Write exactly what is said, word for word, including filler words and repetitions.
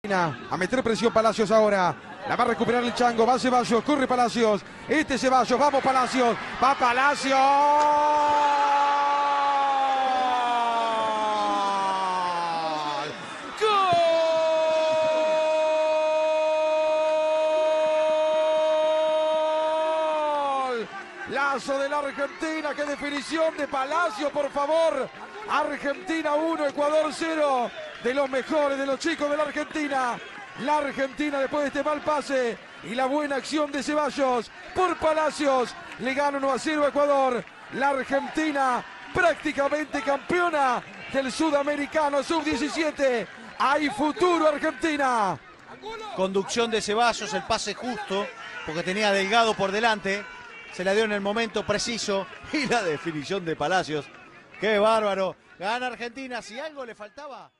A meter presión Palacios ahora. La va a recuperar el Chango. Va Ceballos. Corre Palacios. Este Ceballos. Vamos Palacios. Va Palacios. ¡Gol! Lazo de la Argentina. Qué definición de Palacios, por favor. Argentina uno, Ecuador cero. De los mejores, de los chicos de la Argentina. La Argentina, después de este mal pase y la buena acción de Ceballos por Palacios, le gana uno a cero a Ecuador. La Argentina prácticamente campeona del Sudamericano sub diecisiete. Hay futuro, Argentina. Conducción de Ceballos, el pase justo, porque tenía Delgado por delante. Se la dio en el momento preciso. Y la definición de Palacios. ¡Qué bárbaro! Gana Argentina. Si algo le faltaba...